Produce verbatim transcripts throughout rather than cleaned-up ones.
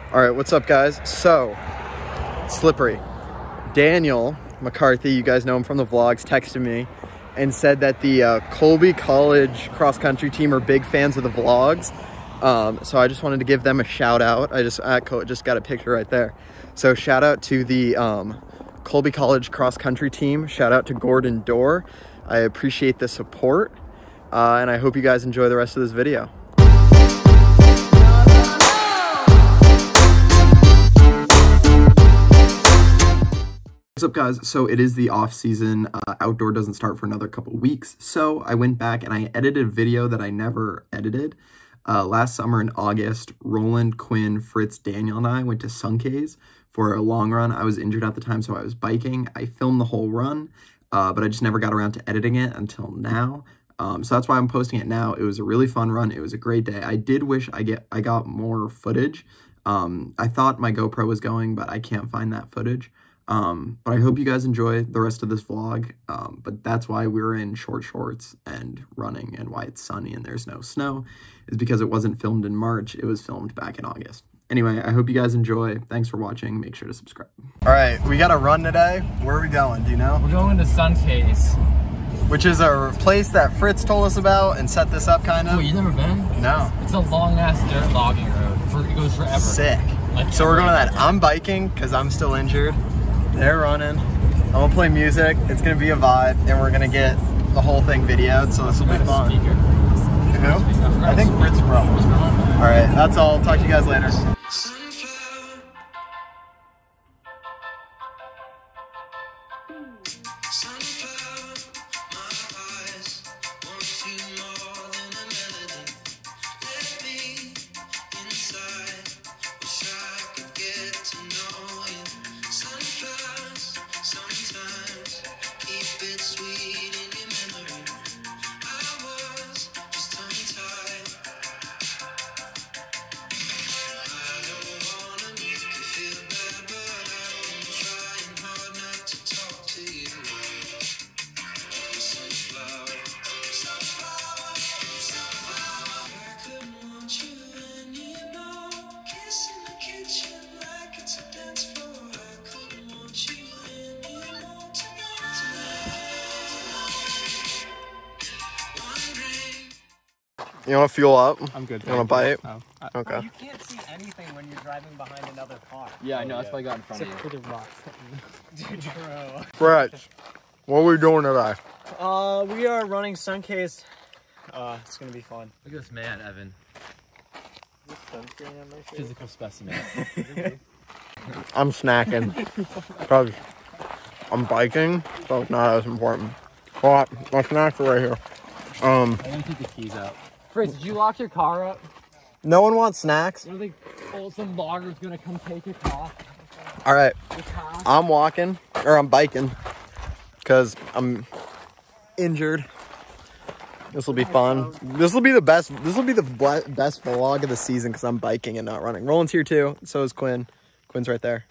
All right, what's up, guys? So, slippery. Daniel McCarthy, you guys know him from the vlogs, texted me and said that the uh, Colby College cross-country team are big fans of the vlogs. Um, so I just wanted to give them a shout out. I just I just got a picture right there. So shout out to the um, Colby College cross-country team. Shout out to Gordon Dorr. I appreciate the support, uh, and I hope you guys enjoy the rest of this video. What's up, guys? So it is the off season. Uh, outdoor doesn't start for another couple weeks. So I went back and I edited a video that I never edited. Uh, last summer in August, Roland, Quinn, Fritz, Daniel, and I went to Sunkhaze for a long run. I was injured at the time, so I was biking. I filmed the whole run, uh, but I just never got around to editing it until now. Um, so that's why I'm posting it now. It was a really fun run. It was a great day. I did wish I get I got more footage. Um, I thought my GoPro was going, but I can't find that footage. Um, but I hope you guys enjoy the rest of this vlog, um, but that's why we're in short shorts and running, and why it's sunny and there's no snow is because it wasn't filmed in March, it was filmed back in August. Anyway, I hope you guys enjoy. Thanks for watching. Make sure to subscribe. All right, we got a run today. Where are we going? Do you know? We're going to Sunkhaze, which is a place that Fritz told us about and set this up, kind of. Oh, you've never been? No. It's a long-ass dirt logging road. For, it goes forever. Sick. Like, so we're going to that. I'm biking because I'm still injured. They're running. I'm gonna play music. It's gonna be a vibe, and we're gonna get the whole thing videoed, so this will be fun. Who? I think Fritz bro. All right, that's all. Talk to you guys later. You want to fuel up? I'm good. You want to bite? No. Okay. Oh, you can't see anything when you're driving behind another car. Yeah, I know. That's why I got in front Except of you. for the rocks. Dude, bro. Fritz, what are we doing today? Uh, we are running Sunkhaze. Uh, it's gonna be fun. Look at this man, Evan. Physical specimen. I'm snacking because I'm biking, so it's not as important. Well, my snacks are right here. Um, I'm gonna take the keys out. Fritz, did you lock your car up? No one wants snacks. You don't think oh, some logger's gonna come take your car? All right, Your car? I'm walking, or I'm biking, because I'm injured. This will be fun. This will be the best, this will be the best vlog of the season because I'm biking and not running. Roland's here too, so is Quinn. Quinn's right there.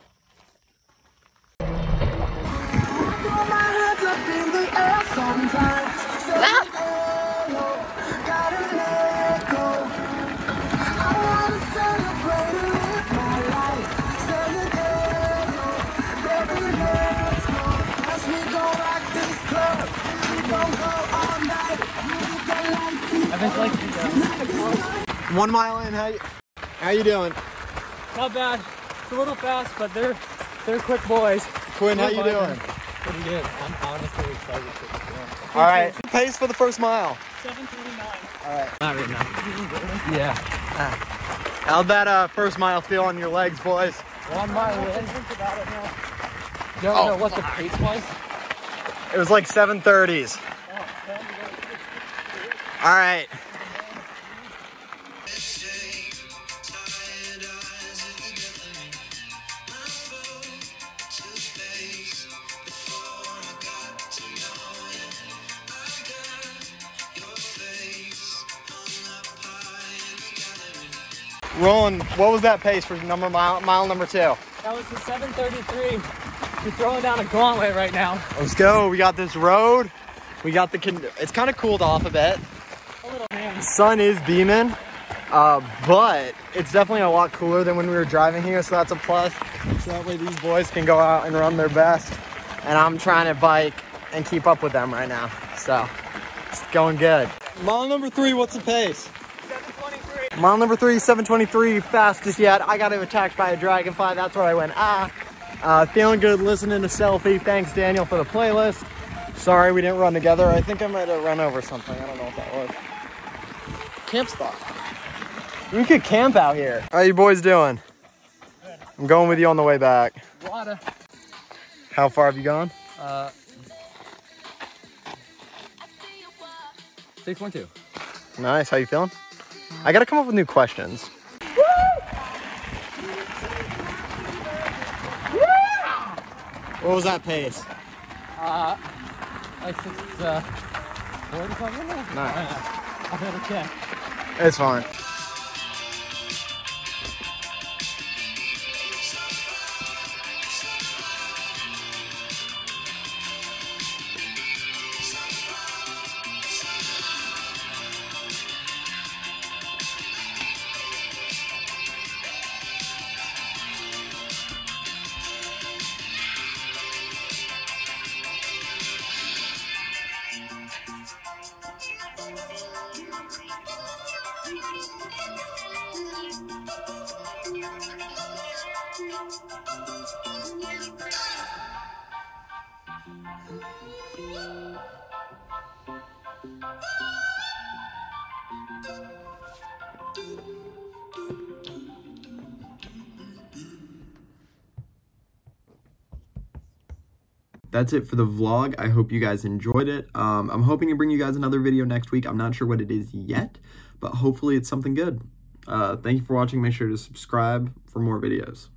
One mile in, how you, how you doing? Not bad. It's a little fast, but they're they're quick boys. Quinn, how you doing? Pretty good. I'm honestly excited to All right, pace for the first mile. seven thirty-nine. All right. Not right now. Yeah. How'd that uh, first mile feel on your legs, boys? One mile in. Think about it now. You don't Oh. know what the pace was? It was like seven thirties. All right. Roland, what was that pace for number mile mile number two? That was the seven thirty-three. You're throwing down a gauntlet right now. Let's go. We got this road. We got the, con it's kind of cooled off a bit. A little, man. The sun is beaming. Uh, but it's definitely a lot cooler than when we were driving here, so that's a plus. So that way these boys can go out and run their best. And I'm trying to bike and keep up with them right now. So it's going good. Mile number three, what's the pace? seven twenty-three. Mile number three, seven twenty-three, fastest yet. I got attacked by a dragonfly. That's where I went, ah. Uh, feeling good listening to Selfie. Thanks, Daniel, for the playlist. Sorry we didn't run together. I think I might have run over something. I don't know what that was. Camp spot. We could camp out here. How you boys doing? Good. I'm going with you on the way back. Water. How far have you gone? Uh, six point two. Nice. How you feeling? I gotta come up with new questions. What was that pace? Uh, like six, uh, forty something? Nice. I better check. It's fine. That's it for the vlog. I hope you guys enjoyed it. Um, I'm hoping to bring you guys another video next week. I'm not sure what it is yet, but hopefully it's something good. Uh, thank you for watching. Make sure to subscribe for more videos.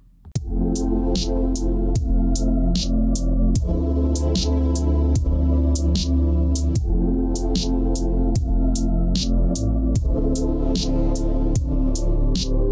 We'll be right back.